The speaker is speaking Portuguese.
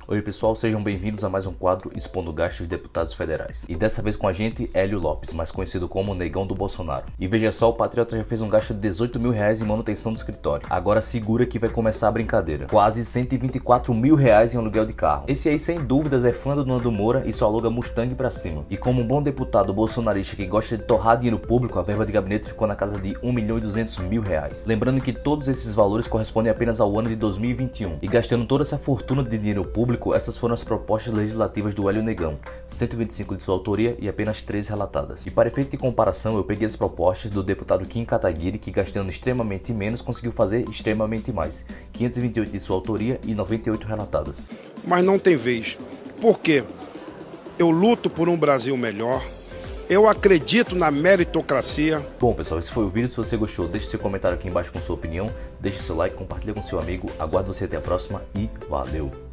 Oi pessoal, sejam bem-vindos a mais um quadro expondo gastos de deputados federais. E dessa vez com a gente, Hélio Lopes, mais conhecido como Negão do Bolsonaro. E veja só, o patriota já fez um gasto de 18 mil reais em manutenção do escritório. Agora segura que vai começar a brincadeira. Quase 124 mil reais em aluguel de carro. Esse aí sem dúvidas é fã do Nando Moura e só aluga Mustang pra cima. E como um bom deputado bolsonarista que gosta de torrar dinheiro público, a verba de gabinete ficou na casa de 1.200.000 reais. Lembrando que todos esses valores correspondem apenas ao ano de 2021. E gastando toda essa fortuna de dinheiro público, essas foram as propostas legislativas do Hélio Negão, 125 de sua autoria e apenas 3 relatadas. E para efeito de comparação, eu peguei as propostas do deputado Kim Kataguiri, que gastando extremamente menos conseguiu fazer extremamente mais, 528 de sua autoria e 98 relatadas. Mas não tem vez. Por quê? Eu luto por um Brasil melhor. Eu acredito na meritocracia. Bom pessoal, esse foi o vídeo. Se você gostou, deixe seu comentário aqui embaixo com sua opinião, deixe seu like, compartilhe com seu amigo. Aguardo você até a próxima e valeu!